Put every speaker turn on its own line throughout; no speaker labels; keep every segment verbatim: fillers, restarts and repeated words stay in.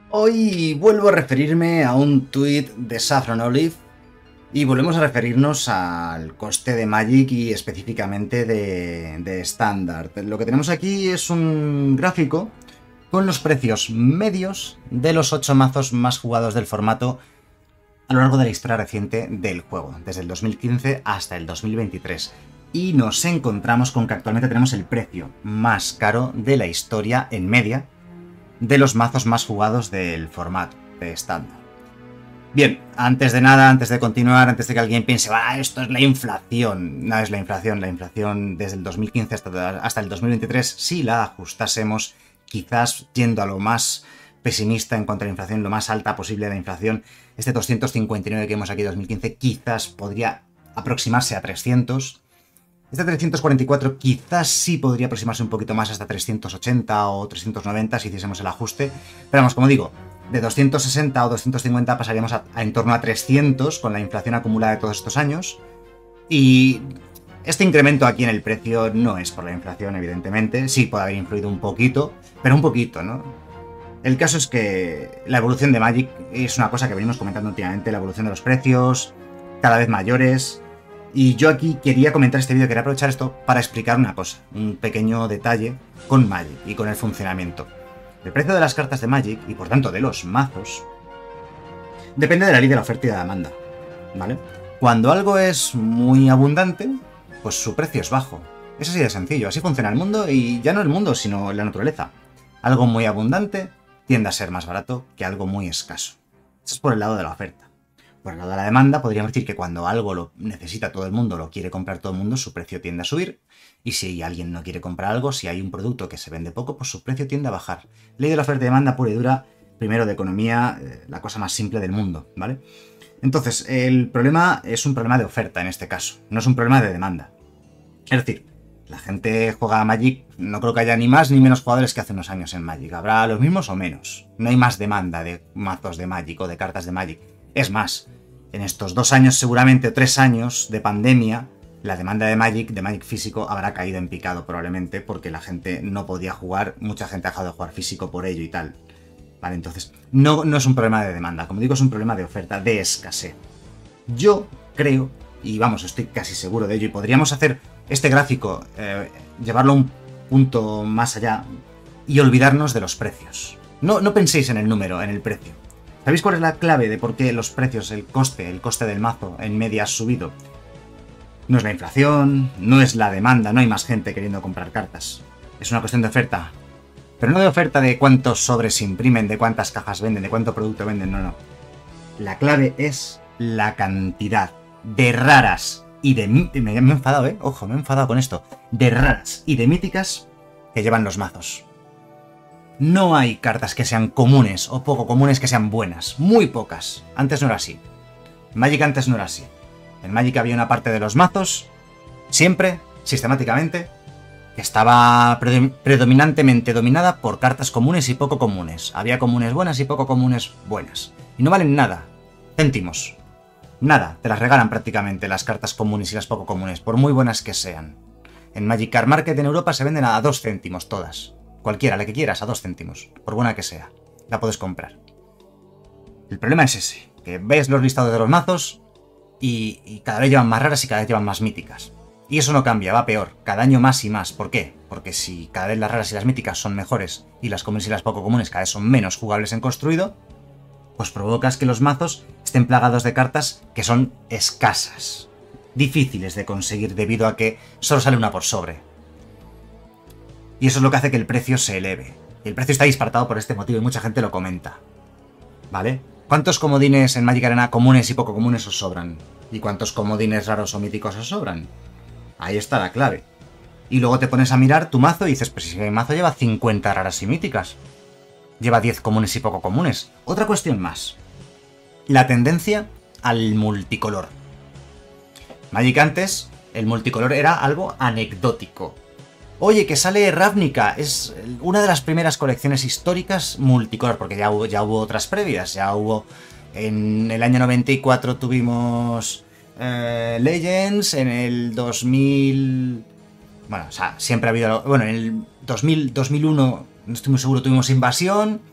Hoy vuelvo a referirme a un tuit de Saffron Olive y volvemos a referirnos al coste de Magic y específicamente de, de Standard. Lo que tenemos aquí es un gráfico con los precios medios de los ocho mazos más jugados del formato a lo largo de la historia reciente del juego, desde el dos mil quince hasta el dos mil veintitrés. Y nos encontramos con que actualmente tenemos el precio más caro de la historia en media de los mazos más jugados del formato de estándar. Bien, antes de nada, antes de continuar, antes de que alguien piense, ah, esto es la inflación. No es la inflación, la inflación desde el dos mil quince hasta, hasta el dos mil veintitrés, si la ajustásemos, quizás yendo a lo más pesimista en cuanto a la inflación, lo más alta posible de la inflación, este doscientos cincuenta y nueve que vemos aquí dos mil quince quizás podría aproximarse a trescientos. Este trescientos cuarenta y cuatro quizás sí podría aproximarse un poquito más hasta trescientos ochenta o trescientos noventa si hiciésemos el ajuste. Pero vamos, como digo, de doscientos sesenta o doscientos cincuenta pasaríamos a, a en torno a trescientos con la inflación acumulada de todos estos años. Y este incremento aquí en el precio no es por la inflación, evidentemente. Sí puede haber influido un poquito, pero un poquito, ¿no? El caso es que la evolución de Magic es una cosa que venimos comentando últimamente, la evolución de los precios, cada vez mayores. Y yo aquí quería comentar este vídeo, quería aprovechar esto para explicar una cosa, un pequeño detalle con Magic y con el funcionamiento. El precio de las cartas de Magic, y por tanto de los mazos, depende de la ley de la oferta y de la demanda, ¿vale? Cuando algo es muy abundante, pues su precio es bajo. Es así de sencillo, así funciona el mundo, y ya no el mundo, sino la naturaleza. Algo muy abundante tiende a ser más barato que algo muy escaso. Eso es por el lado de la oferta. Por el lado de la demanda, podríamos decir que cuando algo lo necesita todo el mundo, lo quiere comprar todo el mundo, su precio tiende a subir. Y si alguien no quiere comprar algo, si hay un producto que se vende poco, pues su precio tiende a bajar. Ley de la oferta y demanda pura y dura, primero de economía, eh, la cosa más simple del mundo, ¿vale? Entonces, el problema es un problema de oferta en este caso, no es un problema de demanda. Es decir, la gente juega a Magic, no creo que haya ni más ni menos jugadores que hace unos años en Magic. Habrá los mismos o menos. No hay más demanda de mazos de Magic o de cartas de Magic. Es más, en estos dos años, seguramente tres años de pandemia, la demanda de Magic, de Magic físico, habrá caído en picado probablemente porque la gente no podía jugar, mucha gente ha dejado de jugar físico por ello y tal. Vale, entonces, no, no es un problema de demanda, como digo, es un problema de oferta, de escasez. Yo creo, y vamos, estoy casi seguro de ello, y podríamos hacer este gráfico, eh, llevarlo un punto más allá y olvidarnos de los precios. No, no penséis en el número, en el precio. ¿Sabéis cuál es la clave de por qué los precios, el coste, el coste del mazo en media ha subido? No es la inflación, no es la demanda, no hay más gente queriendo comprar cartas. Es una cuestión de oferta. Pero no de oferta de cuántos sobres imprimen, de cuántas cajas venden, de cuánto producto venden, no, no. La clave es la cantidad de raras y de... Me, me he enfadado, ¿eh? Ojo, me he enfadado con esto. De raras y de míticas que llevan los mazos. No hay cartas que sean comunes o poco comunes que sean buenas. Muy pocas. Antes no era así. En Magic antes no era así. En Magic había una parte de los mazos, siempre, sistemáticamente, que estaba predominantemente dominada por cartas comunes y poco comunes. Había comunes buenas y poco comunes buenas. Y no valen nada. Céntimos. Nada. Te las regalan prácticamente las cartas comunes y las poco comunes, por muy buenas que sean. En Magic Card Market en Europa se venden a dos céntimos todas. Cualquiera, la que quieras, a dos céntimos, por buena que sea, la puedes comprar. El problema es ese, que ves los listados de los mazos y, y cada vez llevan más raras y cada vez llevan más míticas. Y eso no cambia, va peor, cada año más y más. ¿Por qué? Porque si cada vez las raras y las míticas son mejores y las comunes y las poco comunes cada vez son menos jugables en construido, pues provocas que los mazos estén plagados de cartas que son escasas, difíciles de conseguir debido a que solo sale una por sobre. Y eso es lo que hace que el precio se eleve. Y el precio está disparatado por este motivo y mucha gente lo comenta. ¿Vale? ¿Cuántos comodines en Magic Arena comunes y poco comunes os sobran? ¿Y cuántos comodines raros o míticos os sobran? Ahí está la clave. Y luego te pones a mirar tu mazo y dices, pues si mi mazo lleva cincuenta raras y míticas. Lleva diez comunes y poco comunes. Otra cuestión más. La tendencia al multicolor. Magic antes, el multicolor era algo anecdótico. Oye, que sale Ravnica, es una de las primeras colecciones históricas multicolor, porque ya hubo, ya hubo otras previas, ya hubo... En el año noventa y cuatro tuvimos eh, Legends, en el dos mil... Bueno, o sea, siempre ha habido... Bueno, en el dos mil, dos mil uno, no estoy muy seguro, tuvimos Invasión,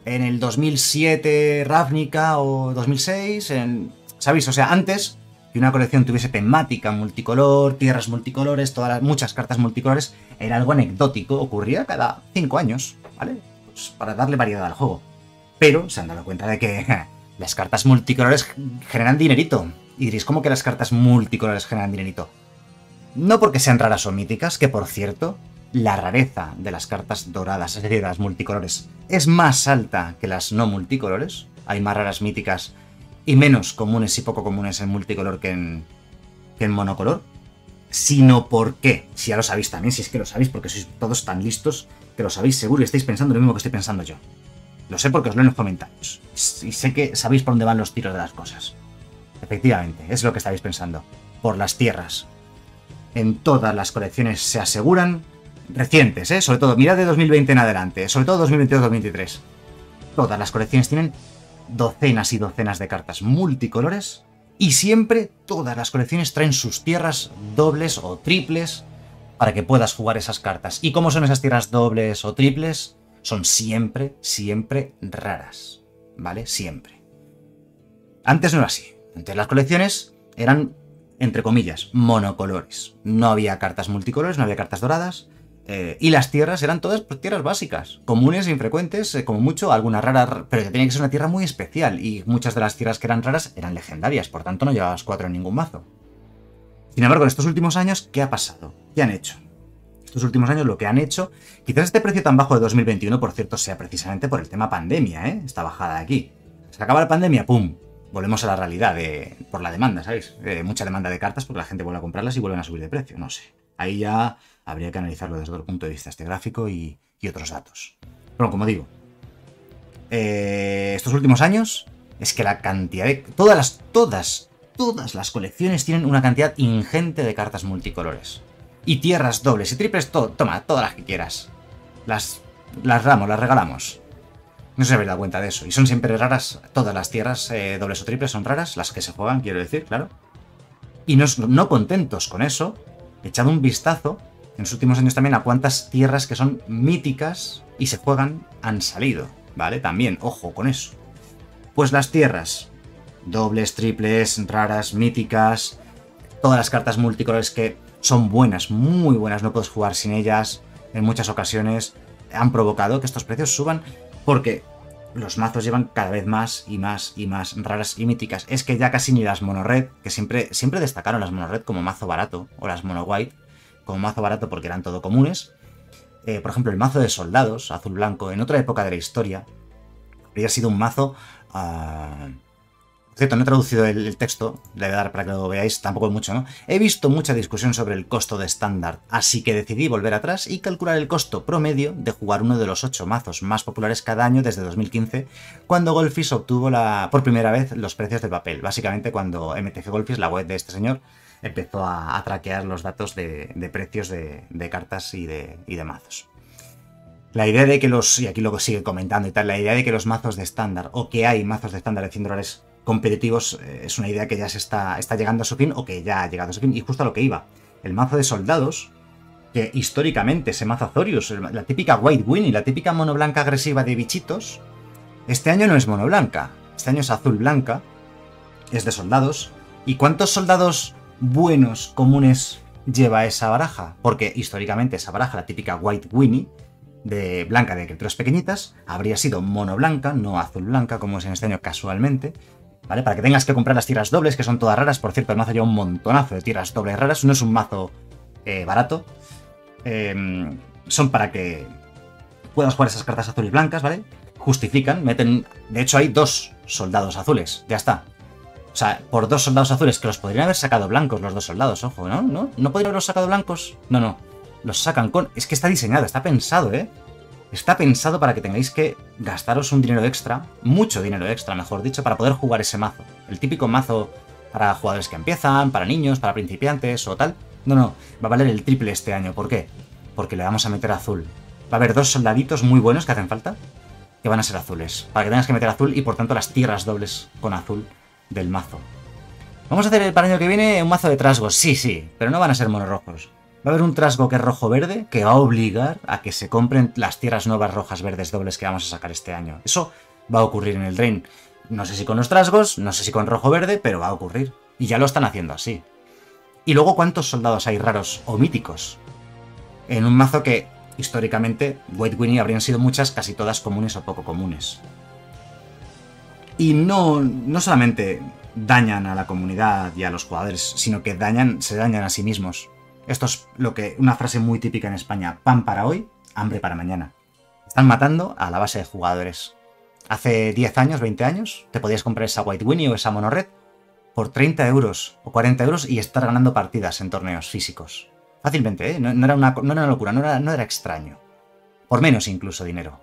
en el dos mil siete Ravnica o dos mil seis, en, ¿sabéis? O sea, antes que una colección tuviese temática multicolor, tierras multicolores, todas las, muchas cartas multicolores, era algo anecdótico, ocurría cada cinco años, ¿vale? Pues para darle variedad al juego. Pero se han dado cuenta de que las cartas multicolores generan dinerito. Y diréis, ¿cómo que las cartas multicolores generan dinerito? No porque sean raras o míticas, que por cierto, la rareza de las cartas doradas, es decir, de las multicolores, es más alta que las no multicolores. Hay más raras míticas y menos comunes y poco comunes en multicolor que en, que en monocolor. Sino porque, si ya lo sabéis también, si es que lo sabéis porque sois todos tan listos, que lo sabéis seguro y estáis pensando lo mismo que estoy pensando yo. Lo sé porque os leo en los comentarios. Y sé que sabéis por dónde van los tiros de las cosas. Efectivamente, es lo que estáis pensando. Por las tierras. En todas las colecciones se aseguran, recientes, ¿eh? Sobre todo, mirad de dos mil veinte en adelante, sobre todo dos mil veintidós dos mil veintitrés. Todas las colecciones tienen docenas y docenas de cartas multicolores y siempre todas las colecciones traen sus tierras dobles o triples para que puedas jugar esas cartas. ¿Y cómo son esas tierras dobles o triples? Son siempre, siempre raras, ¿vale? Siempre. Antes no era así. Antes las colecciones eran, entre comillas, monocolores. No había cartas multicolores, no había cartas doradas. Eh, y las tierras eran todas pues, tierras básicas, comunes e infrecuentes, eh, como mucho, alguna rara, pero que tenía que ser una tierra muy especial. Y muchas de las tierras que eran raras eran legendarias, por tanto no llevabas cuatro en ningún mazo. Sin embargo, en estos últimos años, ¿qué ha pasado? ¿Qué han hecho? Estos últimos años lo que han hecho, quizás este precio tan bajo de dos mil veintiuno, por cierto, sea precisamente por el tema pandemia, ¿eh? Esta bajada de aquí. Se acaba la pandemia, ¡pum! Volvemos a la realidad de, por la demanda, ¿sabéis? Eh, mucha demanda de cartas porque la gente vuelve a comprarlas y vuelven a subir de precio, no sé. Ahí ya habría que analizarlo desde el punto de vista este gráfico y, y otros datos. Pero como digo, eh, estos últimos años es que la cantidad de... Todas las, todas, todas las colecciones tienen una cantidad ingente de cartas multicolores. Y tierras dobles y triples, to, toma, todas las que quieras. Las, las damos, las regalamos. No se habéis dado cuenta de eso. Y son siempre raras, todas las tierras eh, dobles o triples son raras, las que se juegan, quiero decir, claro. Y no, no contentos con eso, echad un vistazo en los últimos años también a cuántas tierras que son míticas y se juegan han salido, ¿vale? También, ojo con eso. Pues las tierras dobles, triples, raras, míticas, todas las cartas multicolores que son buenas, muy buenas, no puedes jugar sin ellas, en muchas ocasiones han provocado que estos precios suban porque los mazos llevan cada vez más y más y más raras y míticas. Es que ya casi ni las mono red, que siempre, siempre destacaron las mono red como mazo barato, o las mono white como mazo barato porque eran todo comunes. Eh, por ejemplo, el mazo de soldados, azul-blanco, en otra época de la historia, habría sido un mazo... Uh... Por cierto, no he traducido el, el texto, le voy a dar para que lo veáis, tampoco mucho, ¿no? He visto mucha discusión sobre el costo de estándar, así que decidí volver atrás y calcular el costo promedio de jugar uno de los ocho mazos más populares cada año desde dos mil quince, cuando Goldfish obtuvo la, por primera vez los precios del papel. Básicamente cuando M T G Goldfish, la web de este señor, empezó a, a traquear los datos de, de precios de, de cartas y de, y de mazos. La idea de que los, y aquí luego sigue comentando y tal, la idea de que los mazos de estándar, o que hay mazos de estándar de cien dólares competitivos, eh, es una idea que ya se está, está llegando a su fin, o que ya ha llegado a su fin, y justo a lo que iba. El mazo de soldados, que históricamente ese mazo Azorius, la típica White Winnie, la típica mono blanca agresiva de bichitos, este año no es mono blanca, este año es azul blanca, es de soldados. ¿Y cuántos soldados buenos, comunes, lleva esa baraja? Porque históricamente esa baraja, la típica White Winnie, de blanca de criaturas pequeñitas, habría sido mono blanca, no azul blanca, como es en este año casualmente, ¿vale? Para que tengas que comprar las tierras dobles, que son todas raras. Por cierto, el mazo lleva un montonazo de tierras dobles raras, no es un mazo eh, barato. Eh, son para que puedas jugar esas cartas azules y blancas, ¿vale? Justifican, meten... De hecho, hay dos soldados azules, ya está. O sea, por dos soldados azules, que los podrían haber sacado blancos los dos soldados, ojo, ¿no? ¿No? ¿No podrían haberlos sacado blancos? No, no. Los sacan con... Es que está diseñado, está pensado, ¿eh? Está pensado para que tengáis que gastaros un dinero extra, mucho dinero extra, mejor dicho, para poder jugar ese mazo. El típico mazo para jugadores que empiezan, para niños, para principiantes o tal. No, no, va a valer el triple este año. ¿Por qué? Porque le vamos a meter azul. Va a haber dos soldaditos muy buenos que hacen falta, que van a ser azules. Para que tengas que meter azul y por tanto las tierras dobles con azul del mazo. Vamos a hacer para el año que viene un mazo de trasgos, sí, sí, pero no van a ser monorrojos. Va a haber un trasgo que es rojo-verde que va a obligar a que se compren las tierras nuevas rojas verdes dobles que vamos a sacar este año. Eso va a ocurrir en el Drain. No sé si con los trasgos, no sé si con rojo-verde, pero va a ocurrir. Y ya lo están haciendo así. Y luego, ¿cuántos soldados hay raros o míticos? En un mazo que, históricamente, White Winnie habrían sido muchas, casi todas comunes o poco comunes. Y no, no solamente dañan a la comunidad y a los jugadores, sino que dañan, se dañan a sí mismos. Esto es lo que una frase muy típica en España: pan para hoy, hambre para mañana. Están matando a la base de jugadores. Hace diez años, veinte años, te podías comprar esa White Winnie o esa Mono Red por treinta euros o cuarenta euros y estar ganando partidas en torneos físicos. Fácilmente, ¿eh? No, no, era, una, no era una locura, no era, no era extraño. Por menos incluso dinero.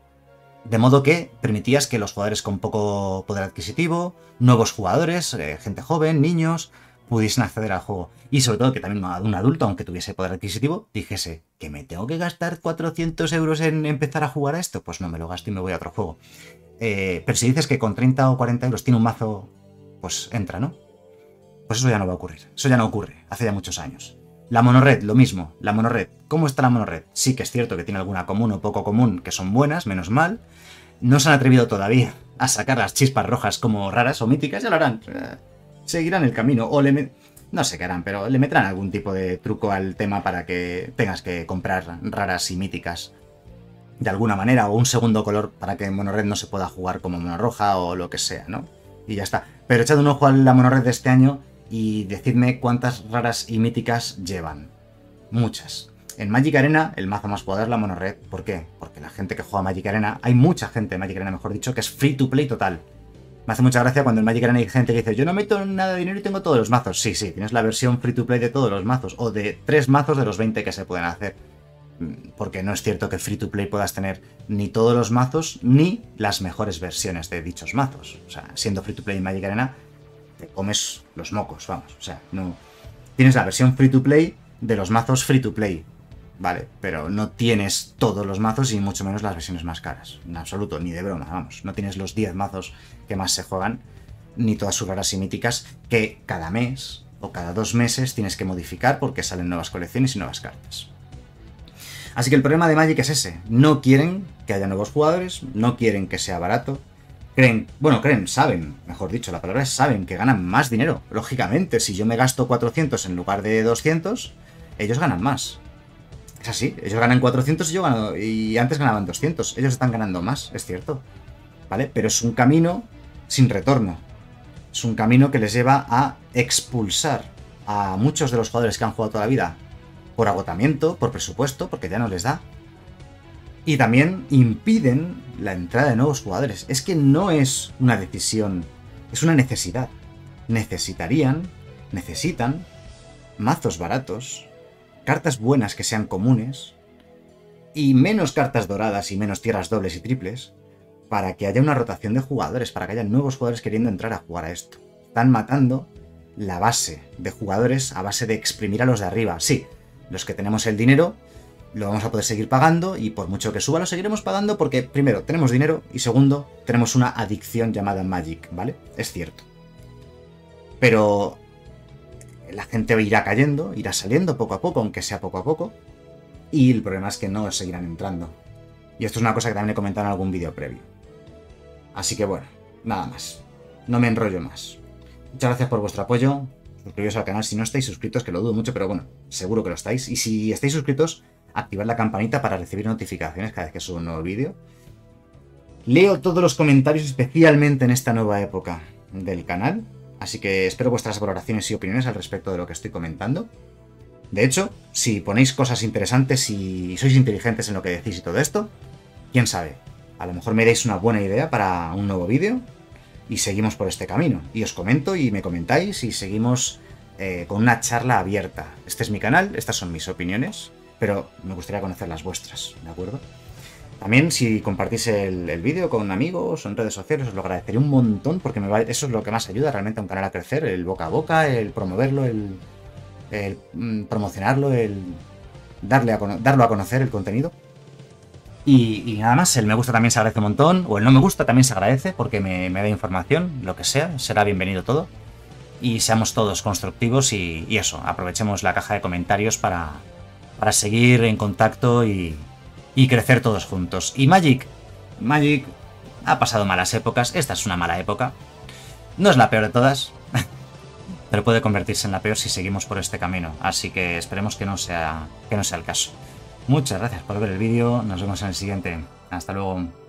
De modo que permitías que los jugadores con poco poder adquisitivo, nuevos jugadores, eh, gente joven, niños, pudiesen acceder al juego. Y sobre todo que también un adulto, aunque tuviese poder adquisitivo, dijese que me tengo que gastar cuatrocientos euros en empezar a jugar a esto, pues no me lo gasto y me voy a otro juego. Eh, pero si dices que con treinta o cuarenta euros tiene un mazo, pues entra, ¿no? Pues eso ya no va a ocurrir. Eso ya no ocurre. Hace ya muchos años. La monored, lo mismo. La monored. ¿Cómo está la monored? Sí que es cierto que tiene alguna común o poco común que son buenas, menos mal. No se han atrevido todavía a sacar las chispas rojas como raras o míticas. Ya lo harán. Seguirán el camino. O le met... No sé qué harán, pero le meterán algún tipo de truco al tema para que tengas que comprar raras y míticas de alguna manera. O un segundo color para que en monored no se pueda jugar como mono roja o lo que sea, ¿no? Y ya está. Pero echad un ojo a la monored de este año y decidme cuántas raras y míticas llevan. Muchas. En Magic Arena, el mazo más poder, la monored. ¿Por qué? Porque la gente que juega Magic Arena, hay mucha gente en Magic Arena, mejor dicho, que es free to play total. Me hace mucha gracia cuando en Magic Arena hay gente que dice: yo no meto nada de dinero y tengo todos los mazos. Sí, sí, tienes la versión free to play de todos los mazos, o de tres mazos de los veinte que se pueden hacer. Porque no es cierto que free to play puedas tener ni todos los mazos, ni las mejores versiones de dichos mazos. O sea, siendo free to play en Magic Arena, te comes los mocos, vamos. O sea, no... Tienes la versión free to play de los mazos free to play, ¿vale? Pero no tienes todos los mazos y mucho menos las versiones más caras. En absoluto, ni de broma, vamos. No tienes los diez mazos que más se juegan, ni todas sus raras y míticas que cada mes o cada dos meses tienes que modificar porque salen nuevas colecciones y nuevas cartas. Así que el problema de Magic es ese. No quieren que haya nuevos jugadores, no quieren que sea barato. Creen, bueno, creen, saben, mejor dicho, la palabra es saben que ganan más dinero. Lógicamente, si yo me gasto cuatrocientos en lugar de doscientos, ellos ganan más. Es así, ellos ganan cuatrocientos y yo gano, y antes ganaban doscientos. Ellos están ganando más, es cierto. ¿Vale? Pero es un camino sin retorno. Es un camino que les lleva a expulsar a muchos de los jugadores que han jugado toda la vida por agotamiento, por presupuesto, porque ya no les da. Y también impiden la entrada de nuevos jugadores. Es que no es una decisión, es una necesidad. Necesitarían, necesitan mazos baratos, cartas buenas que sean comunes, y menos cartas doradas y menos tierras dobles y triples, para que haya una rotación de jugadores, para que haya nuevos jugadores queriendo entrar a jugar a esto. Están matando la base de jugadores a base de exprimir a los de arriba. Sí, los que tenemos el dinero lo vamos a poder seguir pagando, y por mucho que suba lo seguiremos pagando porque, primero, tenemos dinero y segundo, tenemos una adicción llamada Magic, ¿vale? Es cierto. Pero la gente irá cayendo, irá saliendo poco a poco, aunque sea poco a poco, y el problema es que no seguirán entrando. Y esto es una cosa que también he comentado en algún vídeo previo. Así que bueno, nada más. No me enrollo más. Muchas gracias por vuestro apoyo. Suscribiros al canal si no estáis suscritos, que lo dudo mucho, pero bueno, seguro que lo estáis. Y si estáis suscritos, activad la campanita para recibir notificaciones cada vez que subo un nuevo vídeo. Leo todos los comentarios, especialmente en esta nueva época del canal. Así que espero vuestras valoraciones y opiniones al respecto de lo que estoy comentando. De hecho, si ponéis cosas interesantes y sois inteligentes en lo que decís y todo esto, quién sabe, a lo mejor me dais una buena idea para un nuevo vídeo y seguimos por este camino. Y os comento y me comentáis y seguimos eh, con una charla abierta. Este es mi canal, estas son mis opiniones, pero me gustaría conocer las vuestras, ¿de acuerdo? También si compartís el, el vídeo con amigos o en redes sociales os lo agradecería un montón, porque me va, eso es lo que más ayuda realmente a un canal a crecer, el boca a boca, el promoverlo, el, el mm, promocionarlo, el darle a, darlo a conocer el contenido. Y, y nada más, el me gusta también se agradece un montón, o el no me gusta también se agradece porque me, me da información, lo que sea, será bienvenido todo. Y seamos todos constructivos y, y eso, aprovechemos la caja de comentarios para, para seguir en contacto y, y crecer todos juntos. Y Magic, Magic ha pasado malas épocas, esta es una mala época, no es la peor de todas, pero puede convertirse en la peor si seguimos por este camino, así que esperemos que no sea, que no sea el caso. Muchas gracias por ver el vídeo, nos vemos en el siguiente, hasta luego.